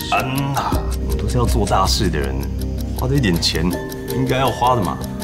安娜，我们都是要做大事的人，花这一点钱应该要花的嘛。